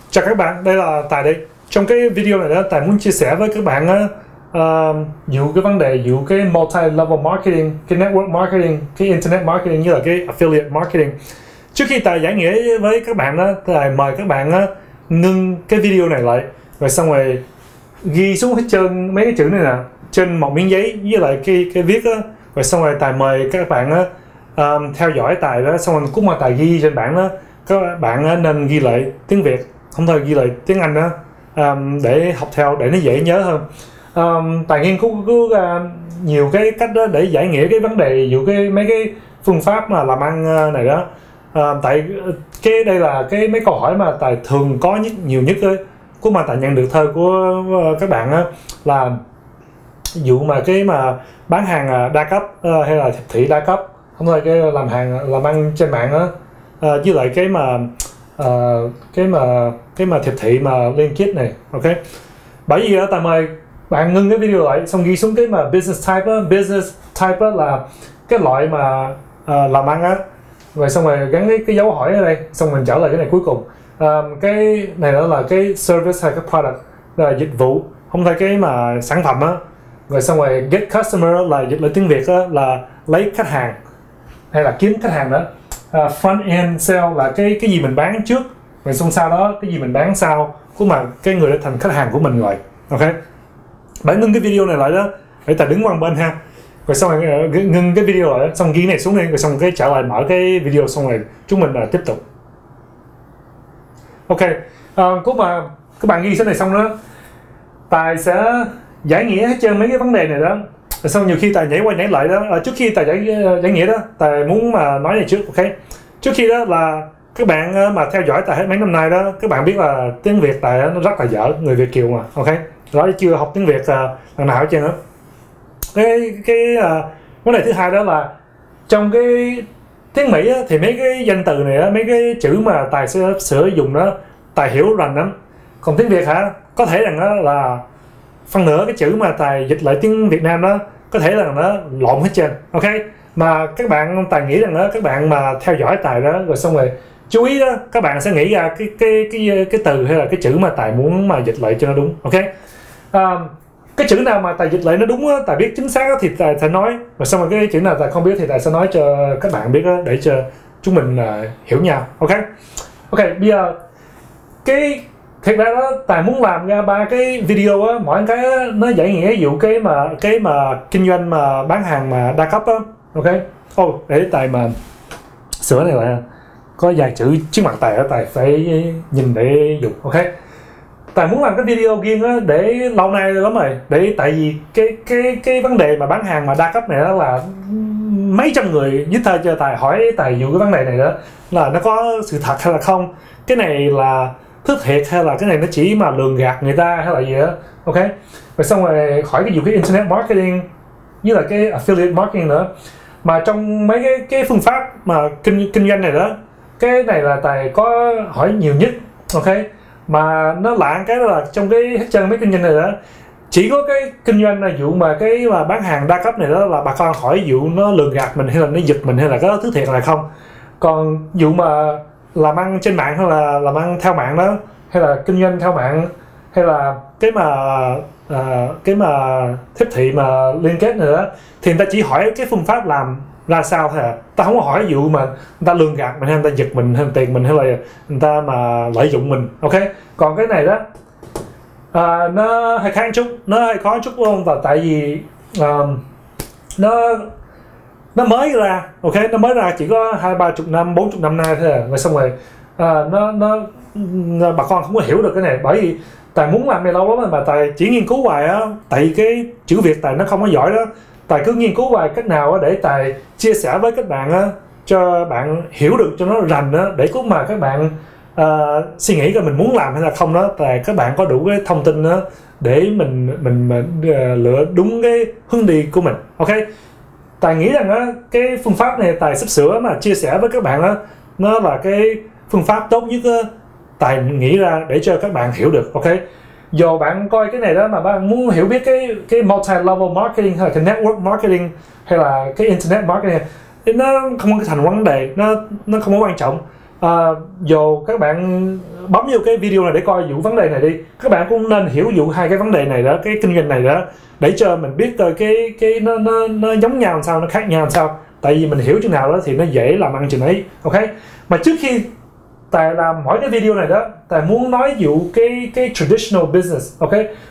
Chào các bạn, đây là Tài đây. Trong cái video này đó, Tài muốn chia sẻ với các bạn dụ cái vấn đề dụ cái multi-level marketing, cái network marketing, cái internet marketing như là cái affiliate marketing. Trước khi Tài giải nghĩa với các bạn đó, Tài mời các bạn ngưng cái video này lại, rồi xong rồi ghi xuống hết trơn mấy cái chữ này nè trên một miếng giấy với lại cái viết đó, rồi xong rồi Tài mời các bạn theo dõi Tài đó, xong rồi cũng mà Tài ghi trên bảng đó, các bạn nên ghi lại tiếng Việt, không thôi ghi lại tiếng Anh đó, để học theo để nó dễ nhớ hơn. Tài nghiên cứu nhiều cái cách đó để giải nghĩa cái vấn đề dụ cái mấy cái phương pháp mà làm ăn này đó. Tại cái đây là cái mấy câu hỏi mà Tài thường có nhiều nhất ấy, của mà Tài nhận được thơ của các bạn á, là dụ mà cái mà bán hàng đa cấp hay là thiệp thị đa cấp, không thôi cái làm ăn trên mạng á, với lại cái mà thiệp thị mà liên kết này, ok. Bởi vì Tài mời bạn ngưng cái video lại, xong ghi xuống cái mà business type á. Business type á là cái loại mà làm ăn á, rồi xong rồi gắn cái dấu hỏi ở đây, xong mình trở lại cái này cuối cùng. Cái này đó là cái service hay cái product, là dịch vụ, không phải cái mà sản phẩm á. Rồi xong rồi get customer là dịch lại tiếng Việt á, là lấy khách hàng hay là kiếm khách hàng đó. Front end sale là cái gì mình bán trước, rồi xong sau đó cái gì mình bán sau, cũng mà cái người đã thành khách hàng của mình rồi, ok. Bạn ngưng cái video này lại đó để Tài đứng qua bên ha, rồi xong rồi ngưng cái video lại, xong ghi này xuống đi, rồi xong cái trở lại mở cái video, xong rồi chúng mình tiếp tục, ok. Cũng mà các bạn ghi số này xong đó, Tài sẽ giải nghĩa hết trơn mấy cái vấn đề này đó. Rồi xong nhiều khi Tài nhảy qua nhảy lại đó. Trước khi Tài giải nghĩa đó, Tài muốn mà nói này trước, ok. Trước khi đó là các bạn mà theo dõi Tài hết mấy năm nay đó, các bạn biết là tiếng Việt Tài nó rất là dở, người Việt kiều mà, ok. Đó chưa học tiếng Việt lần nào hết trơn đó. Vấn đề thứ hai đó là trong cái tiếng Mỹ á, thì mấy cái danh từ này á, mấy cái chữ mà Tài sẽ sử dụng đó Tài hiểu rành lắm. Còn tiếng Việt hả, có thể rằng đó là phần nửa cái chữ mà Tài dịch lại tiếng Việt Nam đó có thể là nó lộn hết trơn, ok. Mà các bạn, Tài nghĩ rằng đó, các bạn mà theo dõi Tài đó, rồi xong rồi chú ý đó, các bạn sẽ nghĩ ra cái từ hay là cái chữ mà Tài muốn mà dịch lại cho nó đúng, ok. Cái chữ nào mà Tài dịch lại nó đúng á, Tài biết chính xác á, thì Tài sẽ nói, rồi xong rồi cái chữ nào Tài không biết thì Tài sẽ nói cho các bạn biết á, để cho chúng mình hiểu nhau, ok. Ok, bây giờ cái thiệt ra đó Tài muốn làm ra 3 cái video á, mỗi cái á, nó giải nghĩa dụ cái mà kinh doanh mà bán hàng mà đa cấp á, ok. Để Tài mà sửa này lại, có vài chữ trước mặt Tài á, Tài phải nhìn để dùng, ok. Tài muốn làm cái video riêng á, để lâu nay lắm rồi, để tại vì cái vấn đề mà bán hàng mà đa cấp này đó là mấy trăm người viết thơ cho Tài hỏi Tài dụ cái vấn đề này đó là nó có sự thật hay là không, cái này là thuyết thiệt hay là cái này nó chỉ mà lường gạt người ta hay là gì đó, ok. Rồi xong rồi hỏi cái dụ cái internet marketing với là cái affiliate marketing nữa. Mà trong mấy cái phương pháp mà kinh doanh này đó, cái này là Tài có hỏi nhiều nhất, ok. Mà nó lạ cái là trong cái hết trơn mấy kinh doanh này đó, chỉ có cái kinh doanh là dụ mà cái mà bán hàng đa cấp này đó là bà con hỏi dụ nó lường gạt mình hay là nó giật mình hay là có thứ thiệt là không. Còn dụ mà làm ăn trên mạng hay là làm ăn theo mạng đó, hay là kinh doanh theo mạng, hay là cái mà tiếp thị mà liên kết này đó, thì người ta chỉ hỏi cái phương pháp làm ra sao thôi à. Ta không có hỏi dụ mà người ta lường gạt mình hay người ta giật mình hay tiền mình hay là người ta mà lợi dụng mình, ok. Còn cái này đó nó hơi khác chút, nó hơi khó chút luôn, và tại vì nó mới ra, ok. Nó mới ra chỉ có 20-30 năm 40 năm nay thôi à. Rồi xong rồi bà con không có hiểu được cái này, bởi vì Tài muốn làm này lâu lắm rồi mà Tài chỉ nghiên cứu hoài á. Tại vì cái chữ Việt Tài nó không có giỏi đó, Tài cứ nghiên cứu hoài cách nào để Tài chia sẻ với các bạn á, cho bạn hiểu được cho nó rành á, để cũng mà các bạn suy nghĩ coi mình muốn làm hay là không đó, Tài các bạn có đủ cái thông tin đó để mình lựa đúng cái hướng đi của mình, ok. Tài nghĩ rằng á, cái phương pháp này Tài sắp sửa mà chia sẻ với các bạn á, nó là cái phương pháp tốt nhất á, Tài nghĩ ra để cho các bạn hiểu được, ok. Dù bạn coi cái này đó mà bạn muốn hiểu biết cái multi-level marketing hay là cái network marketing hay là cái internet marketing thì nó không có thành vấn đề, nó không có quan trọng. dù các bạn bấm vô cái video này để coi vụ vấn đề này đi, các bạn cũng nên hiểu vụ hai cái vấn đề này đó, cái kinh doanh này đó, để cho mình biết cái nó giống nhau làm sao, nó khác nhau làm sao. Tại vì mình hiểu chừng nào đó thì nó dễ làm ăn chừng ấy. Ok, mà trước khi Tài làm mỗi cái video này đó, Tài muốn nói vụ cái traditional business. Ok,